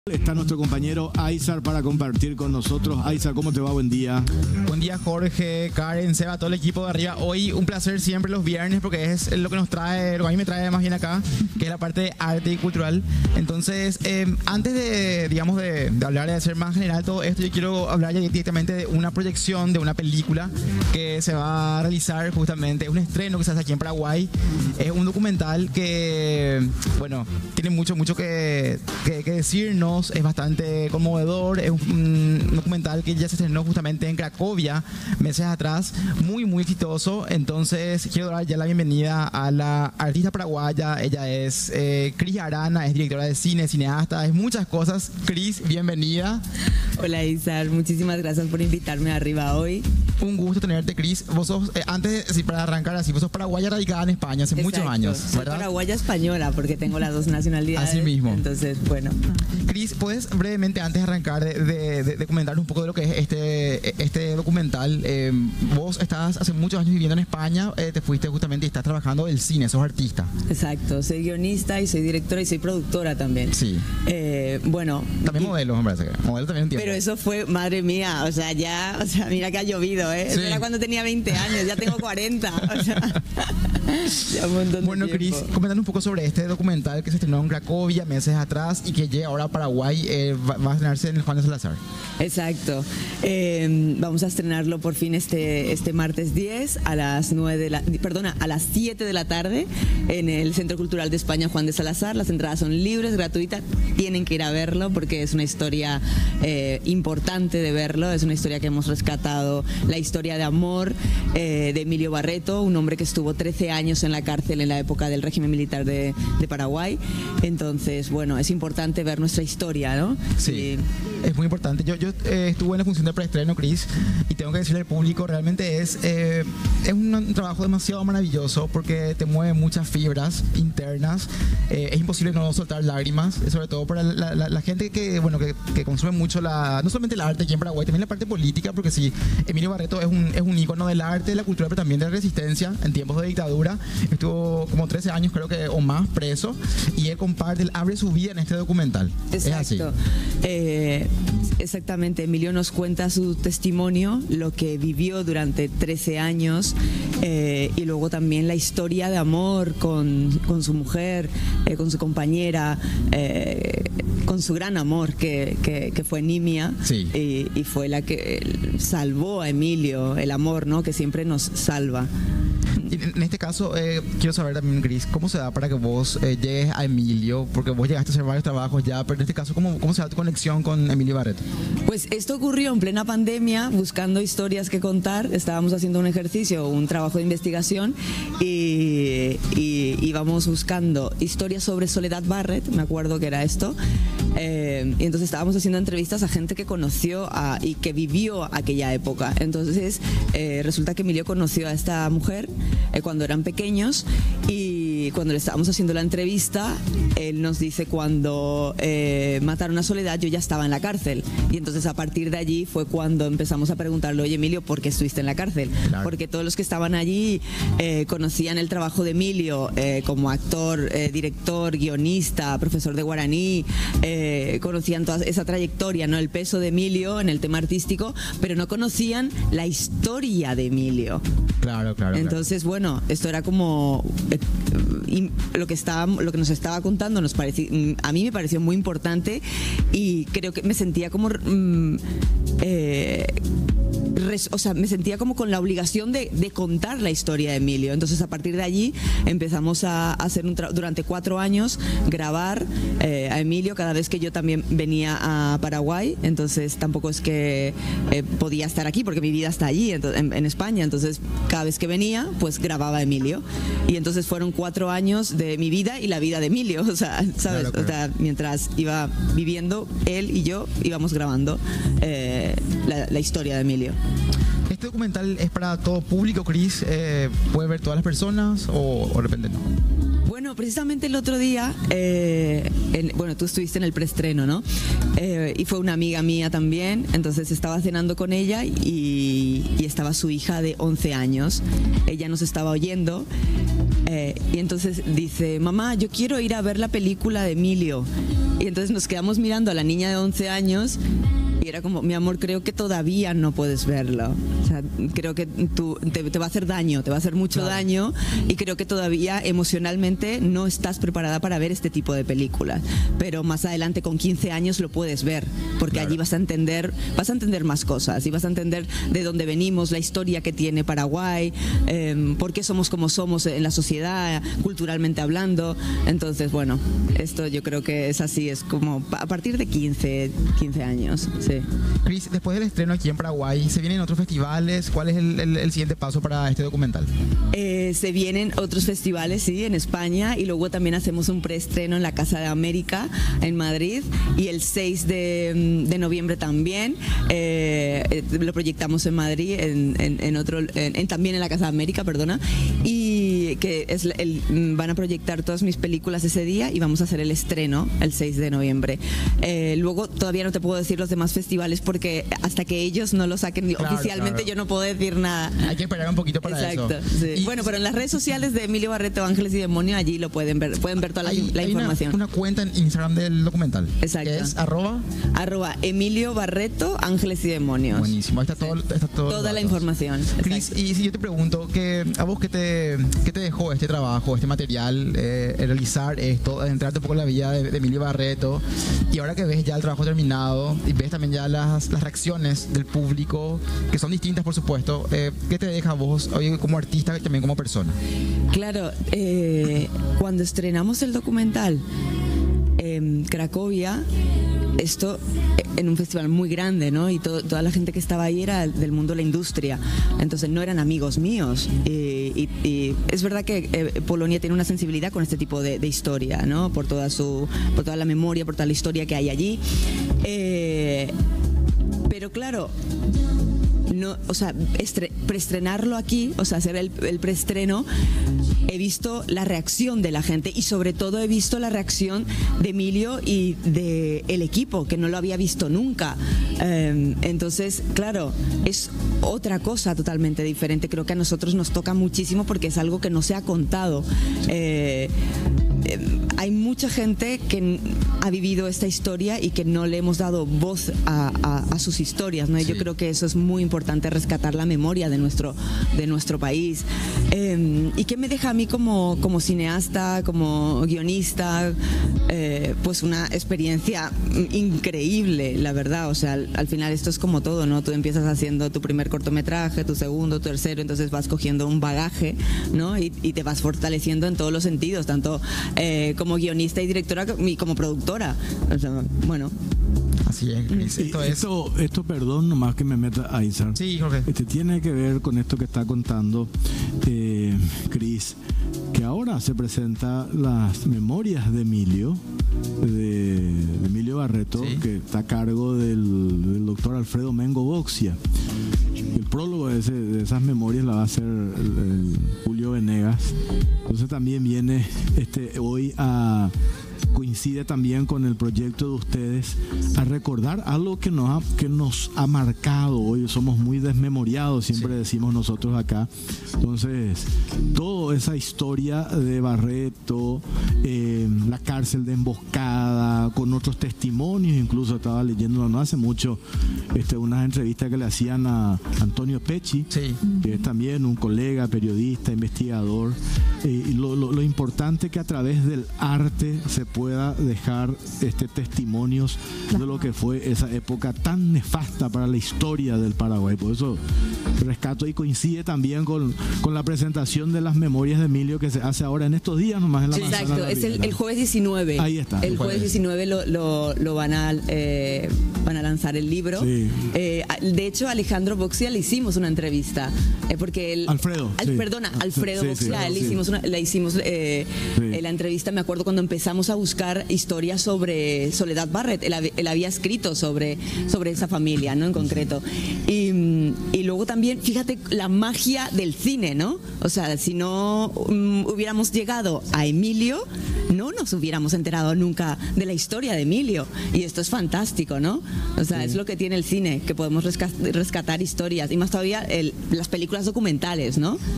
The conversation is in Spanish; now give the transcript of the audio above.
Está nuestro compañero Aizar para compartir con nosotros. Aizar, ¿cómo te va? Buen día. Buen día, Jorge, Karen, Seba, todo el equipo de arriba. Hoy un placer siempre los viernes porque es lo que nos trae, lo que a mí me trae más bien acá, que es la parte de arte y cultural. Entonces, antes de hablar de hacer más general todo esto, yo quiero hablar ya directamente de una proyección de una película que se va a realizar justamente. Es un estreno que se hace aquí en Paraguay. Es un documental que, bueno, tiene mucho que decirnos. Es bastante conmovedor. Es un documental que ya se estrenó justamente en Cracovia meses atrás, muy exitoso. Entonces quiero dar ya la bienvenida a la artista paraguaya. Ella es Cris Arana, es directora de cine, cineasta, es muchas cosas. Cris, bienvenida. Hola Izar, muchísimas gracias por invitarme arriba hoy. Un gusto tenerte, Cris. Vos sos, para arrancar así, vos sos paraguaya radicada en España hace muchos años, ¿verdad? Soy paraguaya española porque tengo las dos nacionalidades. Así mismo. Entonces, bueno. Cris, ¿puedes brevemente, antes de arrancar, de comentar un poco de lo que es este documental? Vos estás hace muchos años viviendo en España, te fuiste justamente y estás trabajando el cine, sos artista. Exacto, soy guionista y soy directora y soy productora también. Sí. Bueno. También modelo, me parece que modelo también un tiempo. Pero eso fue, madre mía, mira que ha llovido, ¿eh? Sí. Eso era cuando tenía 20 años, ya tengo 40, ya un montón de Bueno, Cris, comentando un poco sobre este documental que se estrenó en Cracovia meses atrás y que llega ahora a Paraguay, va a estrenarse en el Juan de Salazar. Exacto. Vamos a estrenarlo por fin este martes 10 a las 7 de la tarde en el Centro Cultural de España Juan de Salazar. Las entradas son libres, gratuitas. Tienen que ir a verlo porque es una historia importante de verlo. Es una historia que hemos rescatado, la historia de amor de Emilio Barreto, un hombre que estuvo 13 años en la cárcel en la época del régimen militar de Paraguay. Entonces, bueno, es importante ver nuestra historia, ¿no? Sí, es muy importante. Yo estuve en la función de preestreno, Cris, y tengo que decirle al público, realmente es un trabajo demasiado maravilloso porque te mueve muchas fibras internas. Es imposible no soltar lágrimas, sobre todo para la gente que consume mucho no solamente el arte aquí en Paraguay, también la parte política, porque sí, Emilio Barreto es un ícono del arte, de la cultura, pero también de la resistencia en tiempos de dictadura. Estuvo como 13 años, creo que, o más, preso, y él abre su vida en este documental. Exacto. Es así. Exactamente, Emilio nos cuenta su testimonio, lo que vivió durante 13 años y luego también la historia de amor con su mujer, con su compañera, con su gran amor que fue Nimia. Sí. Y fue la que salvó a Emilio, el amor, ¿no? Que siempre nos salva. Y en este caso, quiero saber también, Cris, ¿cómo se da para que vos llegues a Emilio? Porque vos llegaste a hacer varios trabajos ya, pero en este caso, ¿cómo se da tu conexión con Emilio Barreto? Pues esto ocurrió en plena pandemia, buscando historias que contar. Estábamos haciendo un ejercicio, un trabajo de investigación y íbamos buscando historias sobre Soledad Barret, me acuerdo que era esto. Y entonces estábamos haciendo entrevistas a gente que conoció y que vivió aquella época. Entonces resulta que Emilio conoció a esta mujer cuando eran pequeños y cuando le estábamos haciendo la entrevista, él nos dice: cuando mataron a Soledad yo ya estaba en la cárcel. Y entonces a partir de allí fue cuando empezamos a preguntarle: oye Emilio, ¿por qué estuviste en la cárcel? Claro. Porque todos los que estaban allí conocían el trabajo de Emilio como actor, director, guionista, profesor de guaraní, conocían toda esa trayectoria, ¿no? El peso de Emilio en el tema artístico, pero no conocían la historia de Emilio. Claro. Entonces, bueno, esto era como lo que nos estaba contando a mí me pareció muy importante y creo que me sentía como me sentía como con la obligación de contar la historia de Emilio. Entonces a partir de allí empezamos a hacer durante 4 años, grabar a Emilio cada vez que yo también venía a Paraguay. Entonces tampoco es que podía estar aquí porque mi vida está allí en España. Entonces cada vez que venía pues grababa a Emilio y entonces fueron 4 años de mi vida y la vida de Emilio, o sea, ¿sabes? Claro. O sea, mientras iba viviendo, él y yo íbamos grabando la historia de Emilio. ¿Este documental es para todo público, Cris? ¿Puede ver todas las personas o de repente no? Bueno, Bueno, precisamente el otro día, bueno, tú estuviste en el preestreno, ¿no? Y fue una amiga mía también, entonces estaba cenando con ella y estaba su hija de 11 años. Ella nos estaba oyendo y entonces dice, mamá, yo quiero ir a ver la película de Emilio. Y entonces nos quedamos mirando a la niña de 11 años y era como, mi amor, creo que todavía no puedes verlo. O sea, creo que te va a hacer daño, te va a hacer mucho daño, y creo que todavía emocionalmente no estás preparada para ver este tipo de películas. Pero más adelante, con 15 años, lo puedes ver, porque allí vas a entender más cosas y vas a entender de dónde venimos, la historia que tiene Paraguay, por qué somos como somos en la sociedad, culturalmente hablando. Entonces, bueno, esto yo creo que es así, es como a partir de 15 años. Sí. Cris, después del estreno aquí en Paraguay, ¿se vienen otros festivales? ¿Cuál es el siguiente paso para este documental? Se vienen otros festivales, sí, en España, y luego también hacemos un preestreno en la Casa de América, en Madrid, y el 6 de noviembre también lo proyectamos en Madrid, también en la Casa de América, perdona, y que van a proyectar todas mis películas ese día, y vamos a hacer el estreno el 6 de noviembre. Luego todavía no te puedo decir los demás festivales porque hasta que ellos no lo saquen oficialmente, yo no puedo decir nada. Hay que esperar un poquito para eso. Sí. Bueno, pero en las redes sociales de Emilio Barreto, Ángeles y Demonios, allí lo pueden ver toda la información. Hay una cuenta en Instagram del documental. Exacto. Que es @ Emilio Barreto, Ángeles y Demonios. Buenísimo, ahí está toda la información. Cris, y si yo te pregunto, ¿a vos qué te dejó este trabajo, este material, realizar esto, entrarte un poco en la vida de Emilio Barreto, y ahora que ves ya el trabajo terminado y ves también ya las reacciones del público, que son distintas por supuesto, ¿qué te deja a vos hoy como artista y también como persona? Claro, cuando estrenamos el documental en Cracovia, esto en un festival muy grande, ¿no? Y toda la gente que estaba ahí era del mundo de la industria, entonces no eran amigos míos, y es verdad que Polonia tiene una sensibilidad con este tipo de historia, ¿no? Por toda la memoria, por toda la historia que hay allí, pero claro, no, o sea, preestrenarlo aquí, o sea, hacer el preestreno, he visto la reacción de la gente, y sobre todo he visto la reacción de Emilio y del equipo, que no lo había visto nunca. Entonces, claro, es otra cosa totalmente diferente. Creo que a nosotros nos toca muchísimo porque es algo que no se ha contado. Hay mucha gente que ha vivido esta historia y que no le hemos dado voz a sus historias, ¿no? Y yo creo que eso es muy importante, rescatar la memoria de nuestro país. ¿Y qué me deja a mí como cineasta, como guionista? Pues una experiencia increíble, la verdad. O sea, al final esto es como todo, ¿no? Tú empiezas haciendo tu primer cortometraje, tu segundo, tercero, entonces vas cogiendo un bagaje, ¿no? Y te vas fortaleciendo en todos los sentidos, tanto como guionista y directora y como productora. O sea, bueno. Así es, Cris. Esto, perdón, nomás que me meta a Isar. Sí, Jorge. Tiene que ver con esto que está contando Cris, que ahora se presenta las memorias de Emilio Barreto, que está a cargo del doctor Alfredo Mengo Boxia. El prólogo de esas memorias la va a hacer el Julio Venegas. Entonces también viene hoy coincide también con el proyecto de ustedes a recordar algo que nos ha marcado. Hoy somos muy desmemoriados, siempre decimos nosotros acá. Entonces, toda esa historia de Barreto, la cárcel de Emboscada, con otros testimonios, incluso estaba leyendo no hace mucho unas entrevistas que le hacían a Antonio Pecci, que es también un colega, periodista, investigador, y lo importante que a través del arte se pueda dejar testimonios de lo que fue esa época tan nefasta para la historia del Paraguay. Por eso rescato, y coincide también con la presentación de las memorias de Emilio que se hace ahora en estos días nomás en la Manzana. Exacto, es el jueves 19. Ahí está. El jueves 19 lo van a lanzar el libro. De hecho, a Alejandro Boxia le hicimos una entrevista, porque Alfredo Boxia, le hicimos la entrevista. Me acuerdo cuando empezamos a buscar buscar historias sobre Soledad Barrett. Él había escrito sobre esa familia, ¿no? En concreto. Y luego también, fíjate, la magia del cine, ¿no? O sea, si no hubiéramos llegado a Emilio, no nos hubiéramos enterado nunca de la historia de Emilio. Y esto es fantástico, ¿no? O sea, es lo que tiene el cine, que podemos rescatar historias. Y más todavía las películas documentales, ¿no?